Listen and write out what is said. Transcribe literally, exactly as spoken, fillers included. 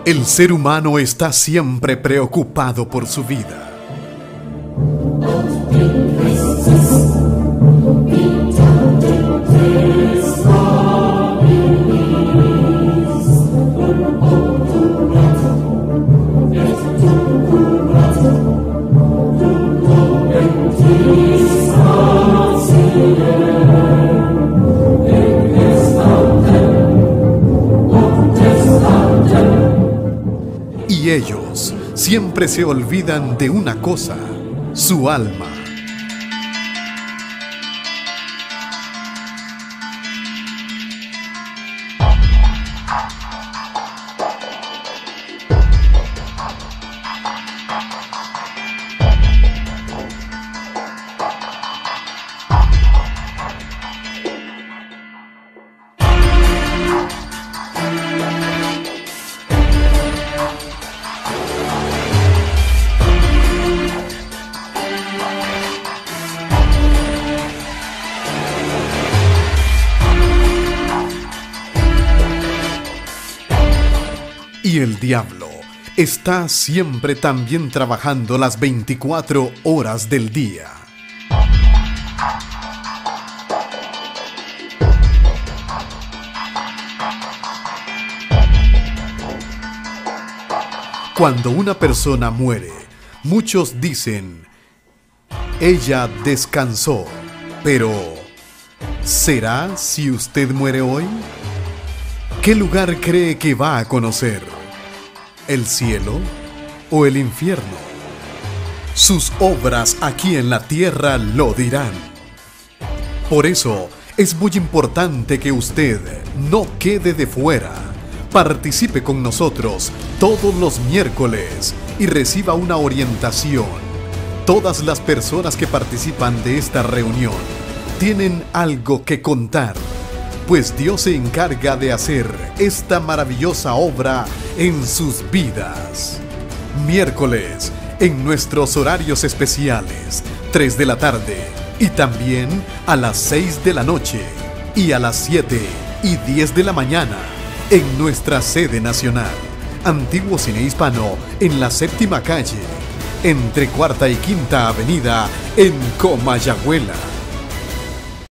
El ser humano está siempre preocupado por su vida. Y ellos siempre se olvidan de una cosa, su alma. Y el diablo está siempre también trabajando las veinticuatro horas del día. Cuando una persona muere, muchos dicen, ella descansó, pero ¿será si usted muere hoy? ¿Qué lugar cree que va a conocer? ¿El cielo o el infierno? Sus obras aquí en la tierra lo dirán. Por eso es muy importante que usted no quede de fuera. Participe con nosotros todos los miércoles y reciba una orientación. Todas las personas que participan de esta reunión tienen algo que contar, pues Dios se encarga de hacer esta maravillosa obra en sus vidas. Miércoles, en nuestros horarios especiales, tres de la tarde, y también a las seis de la noche, y a las siete y diez de la mañana, en nuestra sede nacional, Antiguo Cine Hispano, en la séptima calle, entre Cuarta y Quinta Avenida, en Comayagüela.